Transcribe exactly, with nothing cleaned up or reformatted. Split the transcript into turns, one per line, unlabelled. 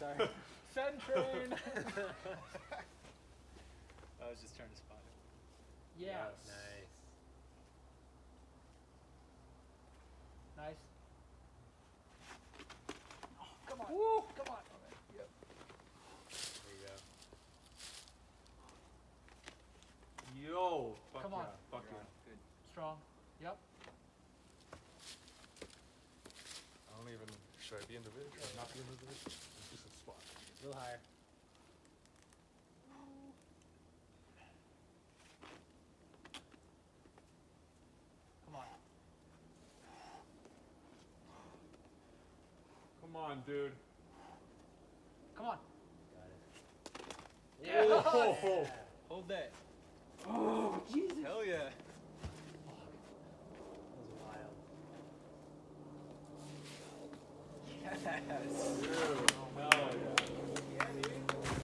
Sorry. Sun train.
I was just trying to spot it.
Yes.
Nice.
Nice. Oh, come on.
Woo!
Come on.
Yep.
There you go.
Yo. Fuck
Come
yeah.
on.
Fuck
You're
yeah.
on. Good.
Strong. Yep.
I don't even. Should I be in the vid? Should I not be in the vid? It's just a spot.
A little higher.
Come on.
Come on, dude.
Come on.
Got it.
Yeah.
Oh.
Hold that.
Oh, Jesus.
Hell yeah.
That was wild.
Yes.
Dude.